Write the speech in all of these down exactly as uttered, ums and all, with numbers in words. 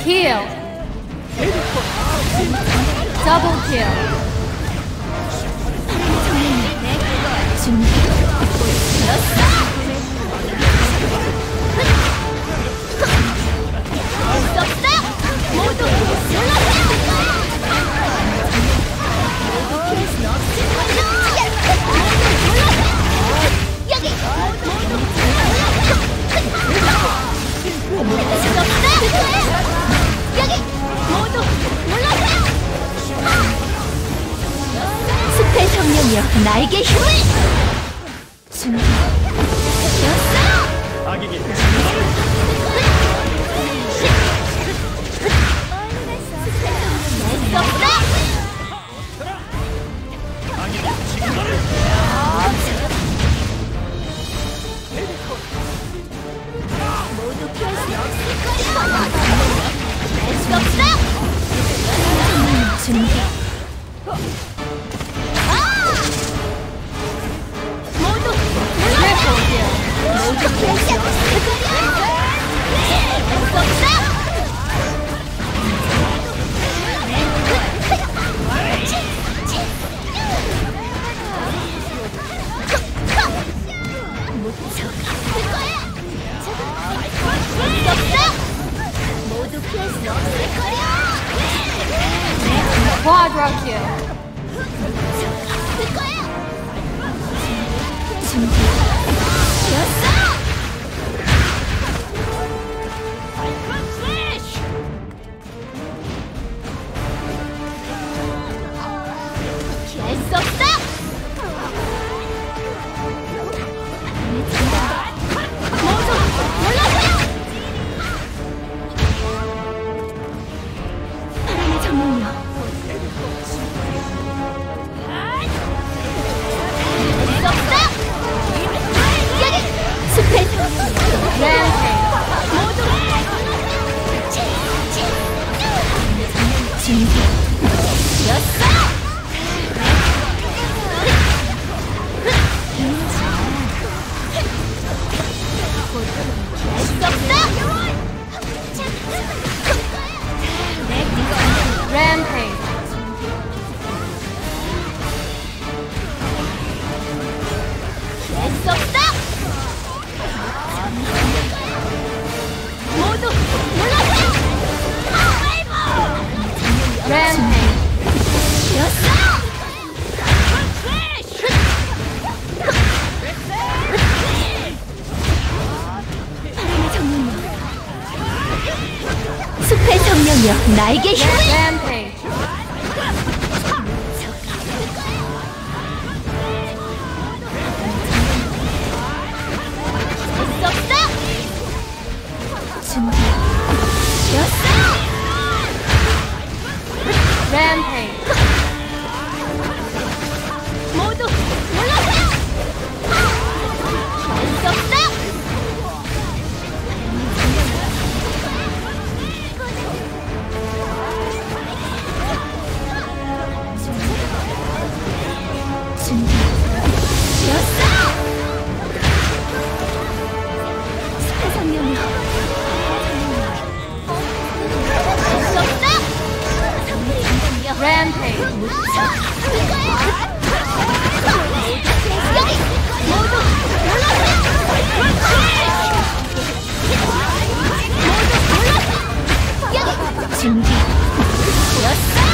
kill. Double kill. 숲의 성령이여 나에게 힘을! 준비 악에게 모두 피할 수 없을 거야! 수 없어! 준비 모두 Triple kill. 모두 피할 수 없을 거야! 수 없어! 모두 피할 수 없을 거야! Quadra kill. 준비 됐어! 피할 수 없어! 모두 올라가! 바람의 정령이여 숲의 준비 됐어! Rampage. 됐어! 모두 올라가! Rampage. 됐어! 바람의 정령이여 숲의 정령이여 나에게 힘을! Rampage. 준비 됐어! Rampage. 모두 올라가! 됐어! 준비 됐어! 숲의 성령이여 Rampage. 여기 모두 올라가! 모두 올라가! 여기 준비 됐어!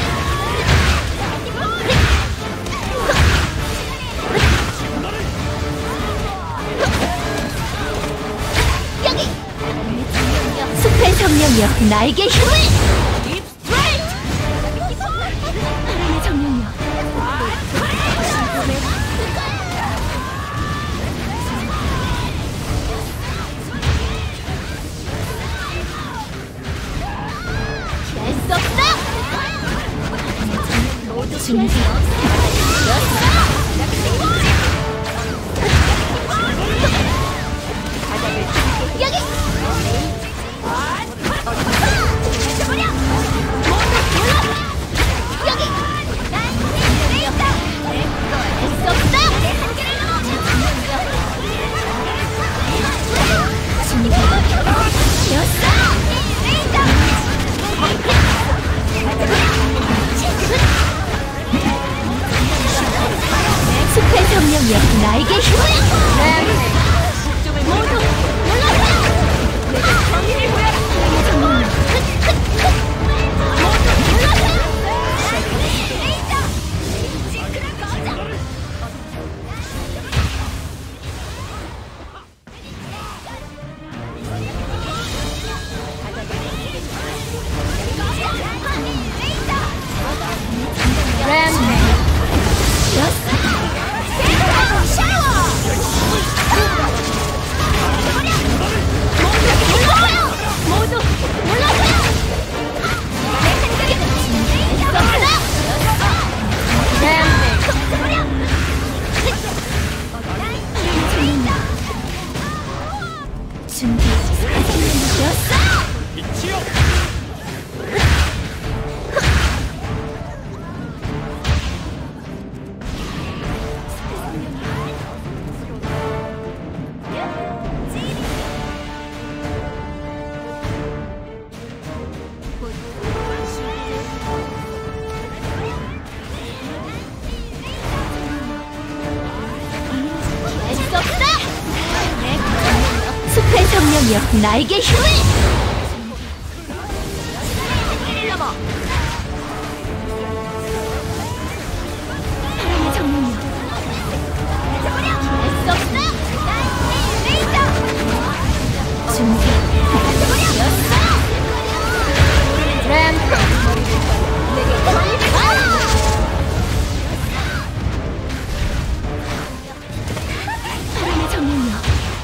여기 숲의 성령이여 나에게 힘을! 바람의 정령이여 피할 수 없어! 모두 준비 됐어! 여기! 생명력 나에게 힘을. Rampage. 모두 물러서. 내가 정의를 보여라. 정말. 모두 물러서. Rampage. 모두 물러서요. 내 생각에는 있었구나. 준비. 숲의 생명력 나에게 힘을. 바람의 정령력. 준비. 바람의 정령력.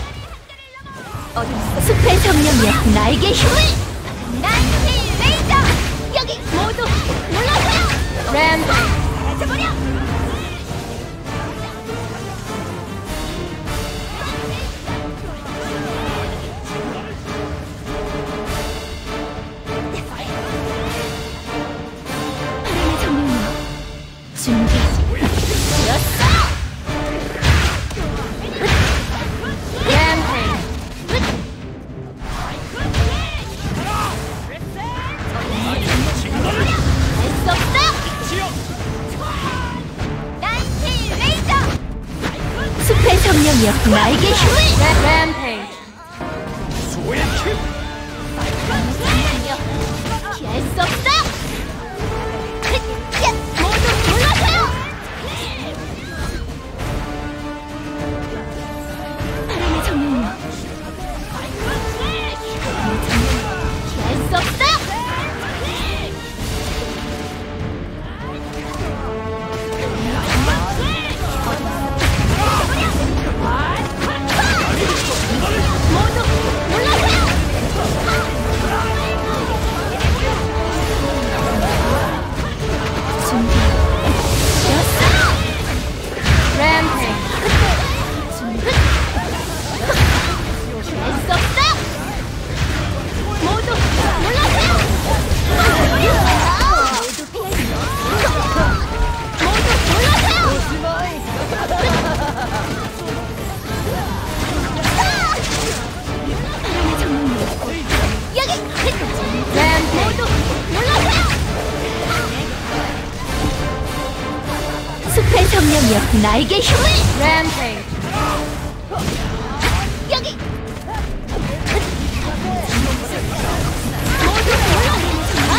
숲의 정령력 나에게 힘을. 나이스 레이저. 여기 모두 물러서요. Rampage. 해버려. 바람의 정령력. 준비. Rampage. 할수 없어. 나이스 레이저. 숲의 정령력 나에게 힘을. Rampage. 피할 수 없어. 모두 물러서요. 바람의 정령력. 피할 수 없어. 모두 물러서요. 준비. Rampage. 할 수 없어. 모두 물러서요. 모두 물러서요. 바람의 정령력. 여기. Rampage. 모두 물러서요. 숲의 정령력 나에게 힘을. Rampage. 여기. 모두 물러서요.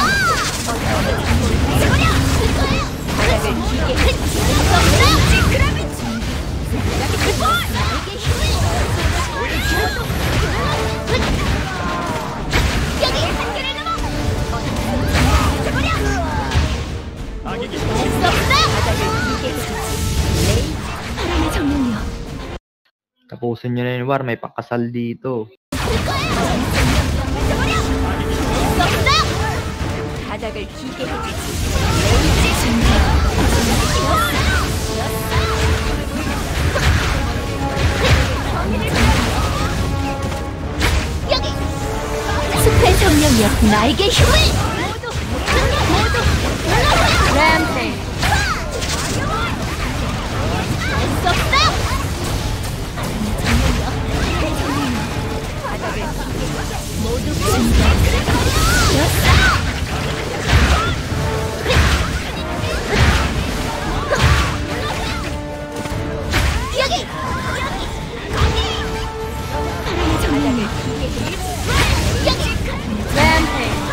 Tapusin nyo na yun, War. May pakasal dito. 바닥을 기게 해주지. 여기. 숲의 정령력 나에게 힘을. 모두 모두 물러서요. Rampage. 할수 없어. 모두 준비. Rampage.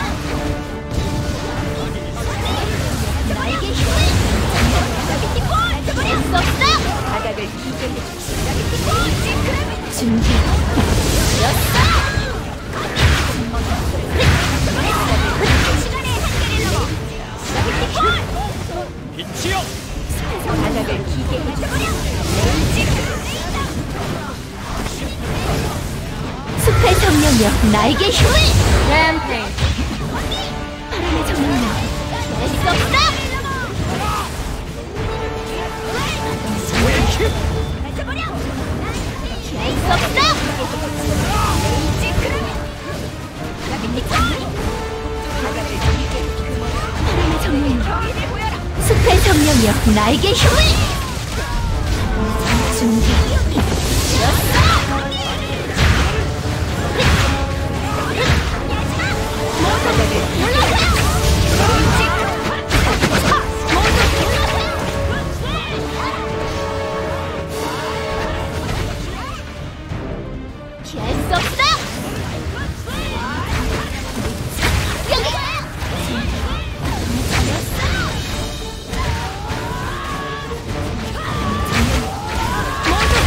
나에게 힘을! 라비티 볼! 버릴 수 없어! 바닥을 기게 해주지. 라비티 볼! 준비. 였어! 시간의 한계를 넘어! 라비티 볼! 빛이여! 바닥을 기게 해주지. 숲의 정령이여 나에게 힘을! Rampage. 바람의 정령이여 낼 수 없어! 펼쳐버려! 낼 수 없어! 레이지 크루미! 라비티 콜! 바람의 정령이여 숲의 정령이여 나에게 힘을! 준비 였어! 피할 수 없어! 여기! 모두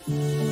네.